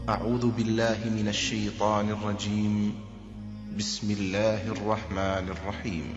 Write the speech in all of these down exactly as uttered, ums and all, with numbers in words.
أعوذ بالله من الشيطان الرجيم. بسم الله الرحمن الرحيم.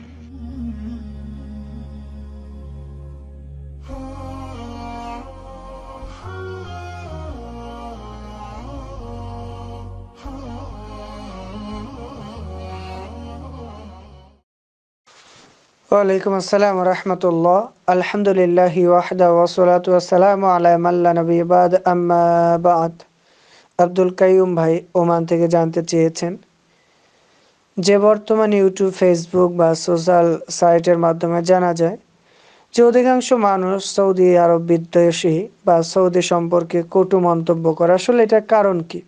ওয়ালাইকুম আসসালাম রহমতুল্লাহ। আলহামদুলিল্লাহ ওয়াহদা ওয়াসসালাতু ওয়াসসালামু আলা মান লা নাবিয়্যা বা'দ, আম্মা বা'দ। আব্দুল কাইয়ুম ভাই ওমান থেকে জানতে চেয়েছেন যে বর্তমানে ইউটিউব, ফেসবুক বা সোশ্যাল সাইটের মাধ্যমে জানা যায় যে অধিকাংশ মানুষ সৌদি আরব বিদ্বেষী বা সৌদি সম্পর্কে কটু মন্তব্য করে। আসলে এটার কারণ কি?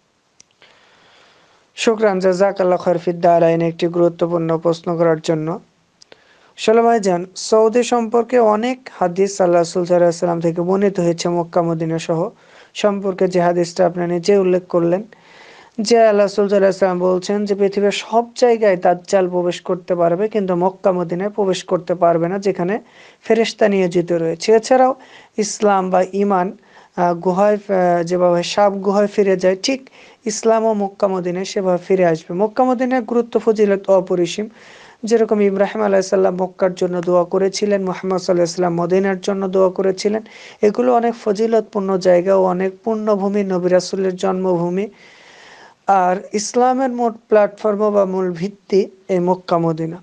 শুকরান, জাযাকাল্লাহু খাইর ফিদ দারাইন একটি গুরুত্বপূর্ণ প্রশ্ন করার জন্য। আসলে ভাইজান, সৌদি সম্পর্কে অনেক হাদিস আল্লাহ রাসূল সাল্লাল্লাহু আলাইহি ওয়াসাল্লাম থেকে বর্ণিত হয়েছে। মক্কা মদিনা সহ সম্পর্কে যে হাদিসটা আপনি নিজে উল্লেখ করলেন, যে আল্লাহ রাসূল সাল্লাল্লাহু আলাইহি ওয়াসাল্লাম বলছেন যে পৃথিবীর সব জায়গায় দাজ্জাল প্রবেশ করতে পারবে, কিন্তু মক্কা মদিনায় প্রবেশ করতে পারবে না, যেখানে ফেরেশতা নিয়োজিত রয়েছে। এছাড়াও ইসলাম বা ঈমান গুহায় যেভাবে সাপ গুহায় ফিরে যায়, ঠিক ইসলামও মক্কা মদিনায় সেভাবে ফিরে আসবে। মক্কা মদিনার গুরুত্ব ফজিলত অপরিসীম। যেরকম ইব্রাহিম আলাইসাল্লাম মক্কার জন্য দোয়া করেছিলেন, মুহাম্মদ সাল্লাল্লাহু আলাইহি ওয়াসাল্লাম মদিনার জন্য দোয়া করেছিলেন। এগুলো অনেক ফজিলতপূর্ণ জায়গা ও অনেক পুণ্যভূমি, নবী রাসূলের জন্মভূমি। আর ইসলামের মোট প্ল্যাটফর্ম বা মূল ভিত্তি এই মক্কা মদিনা।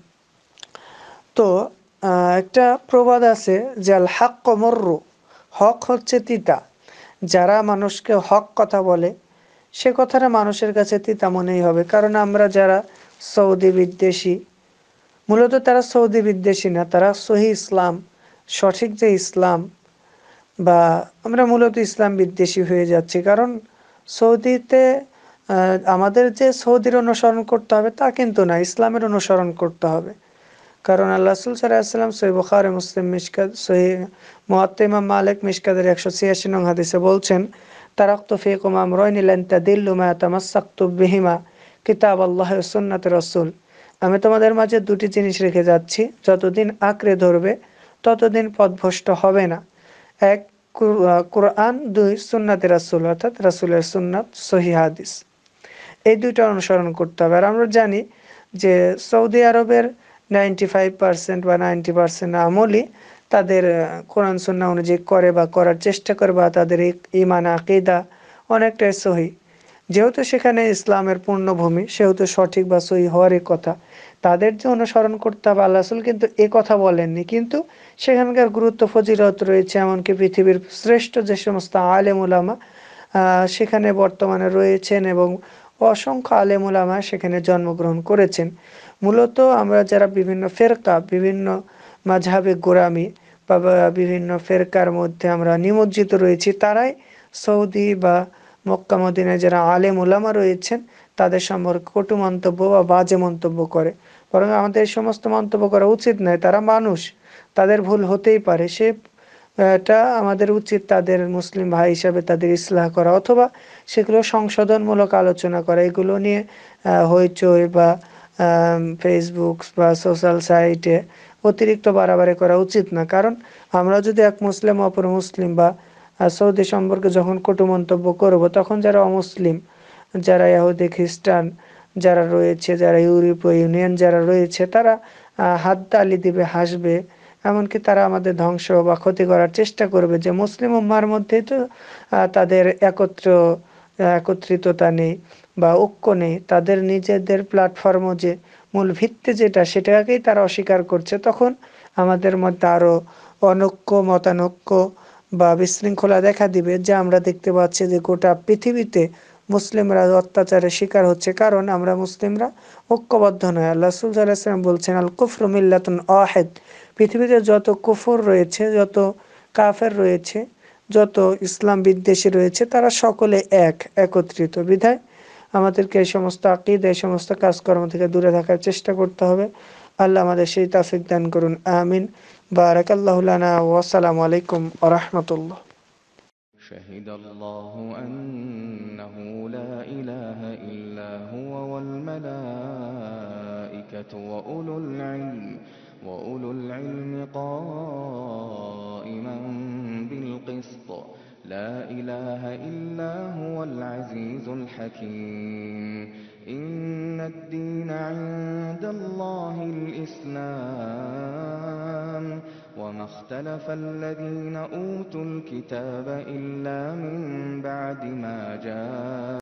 তো একটা প্রবাদ আছে যে আল হাক্কু মুররু, হক হচ্ছে তিতা। যারা মানুষকে হক কথা বলে সে কথাটা মানুষের কাছে তিতা মনেই হবে। কারণ আমরা যারা সৌদি বিদ্বেষী, মূলত তারা সৌদি বিদ্বেষী না, তারা সহি ইসলাম, সঠিক যে ইসলাম, বা আমরা মূলত ইসলাম বিদ্বেষী হয়ে যাচ্ছি। কারণ সৌদিতে আমাদের যে সৌদির অনুসরণ করতে হবে তা কিন্তু না, ইসলামের অনুসরণ করতে হবে। কারণ আল্লাহ রাসূল সাল্লাল্লাহু আলাইহি ওয়াসাল্লাম সহিহ বুখারী, মুসলিম, মিশকাত, সহিহ মুওয়াত্তা ইমাম মালিক মিশকাতের একশো ছিয়াশি নং হাদিসে বলছেন, তারাকতু ফীকুম আমরাইন লান তাদিল্লু মা তামাসসাকতু বিহিমা কিতাবাল্লাহি ওয়া সুন্নাতি রাসূল। আমি তোমাদের মাঝে দুটি জিনিস রেখে যাচ্ছি, যতদিন আঁকড়ে ধরবে ততদিন পথভ্রষ্ট হবে না। এক, কুরআন; দুই, সুন্নাতে রাসূল, অর্থাৎ রাসূলের সুন্নাত, সহিহ হাদিস। এই দুইটা অনুসরণ করতে হবে। আর আমরা জানি যে সৌদি আরবের নাইনটি ফাইভ পার্সেন্ট বা নাইনটি পার্সেন্ট আমলই তাদের কোরআন সুন্নাহ অনুযায়ী করে বা করার চেষ্টা করে, বা তাদের ঈমান আকীদা অনেকটাই সহি। যেহেতু সেখানে ইসলামের পূর্ণভূমি, সেহেতু সঠিক বা সহি হওয়ারই কথা। তাদের যে অনুসরণ করতে হবে, আল্লাহ রাসূল কিন্তু এ কথা বলেননি, কিন্তু সেখানকার গুরুত্ব ফজিলত রয়েছে। এমনকি পৃথিবীর শ্রেষ্ঠ যে সমস্ত আলেম উলামা সেখানে বর্তমানে রয়েছেন এবং অসংখ্য আলেম উলামা সেখানে জন্মগ্রহণ করেছেন। মূলত আমরা যারা বিভিন্ন ফেরকা, বিভিন্ন মাযহাবে গোরামি বা বিভিন্ন ফেরকার মধ্যে আমরা নিমজ্জিত রয়েছি, তারাই সৌদি বা মক্কা মদিনায় যারা আলেম উলামা রয়েছেন তাদের সম্পর্কে কটু মন্তব্য বা বাজে মন্তব্য করে। বরং আমাদের এই সমস্ত মন্তব্য করা উচিত নয়। তারা মানুষ, তাদের ভুল হতেই পারে। সে এটা আমাদের উচিত তাদের মুসলিম ভাই হিসাবে তাদের ইসলাহ করা, অথবা সেগুলো সংশোধনমূলক আলোচনা করা। এগুলো নিয়ে হইচই বা ফেসবুক বা সোশ্যাল সাইটে অতিরিক্ত বাড়াবাড়ি করা উচিত না। কারণ আমরা যদি এক মুসলিম অপর মুসলিম বা সৌদি সম্পর্কে যখন কটু মন্তব্য করব, তখন যারা অমুসলিম, যারা ইহুদি খ্রিস্টান যারা রয়েছে, যারা ইউরোপীয় ইউনিয়ন যারা রয়েছে, তারা হাত তালি দিবে, হাসবে। এমনকি তারা আমাদের ধ্বংস বা ক্ষতি করার চেষ্টা করবে। যে মুসলিম উম্মার মধ্যেই তো তাদের একত্র একত্রিততা নেই বা ঐক্য নেই, তাদের নিজেদের প্ল্যাটফর্ম যে মূল ভিত্তি যেটা, সেটাকেই তারা অস্বীকার করছে। তখন আমাদের মধ্যে আরো অনৈক্য, মতানৈক্য বা বিশৃঙ্খলা দেখা দিবে। যে আমরা দেখতে পাচ্ছি যে গোটা পৃথিবীতে মুসলিমরা অত্যাচারের শিকার হচ্ছে, কারণ আমরা মুসলিমরা ঐক্যবদ্ধ নয়। আল্লাহ রাসূল সাল্লাল্লাহু আলাইহি ওয়াসাল্লাম বলছেন, আল কুফরু মিল্লাতুন ওয়াহিদ। পৃথিবীতে যত কুফর রয়েছে, যত কাফের রয়েছে, যত ইসলাম বিদ্বেষী রয়েছে, তারা সকলে এক, একত্রিত। বিধায় আমাদেরকে এই সমস্ত আকীদা, এই সমস্ত কাজকর্ম থেকে দূরে থাকার চেষ্টা করতে হবে। আল্লাহ আমাদের সেই তৌফিক দান করুন, আমিন। বারাকাল্লাহু লানা ওয়া আসসালামু আলাইকুম ওয়া রাহমাতুল্লাহ। شهد الله أنه لا إله إلا هو والملائكة وأولو العلم وأولو العلم قائما بالقسط لا إله إلا هو العزيز الحكيم إن الدين عند الله الإسلام وما اختلف الذين أوتوا الكتاب إلا من بعد ما جاء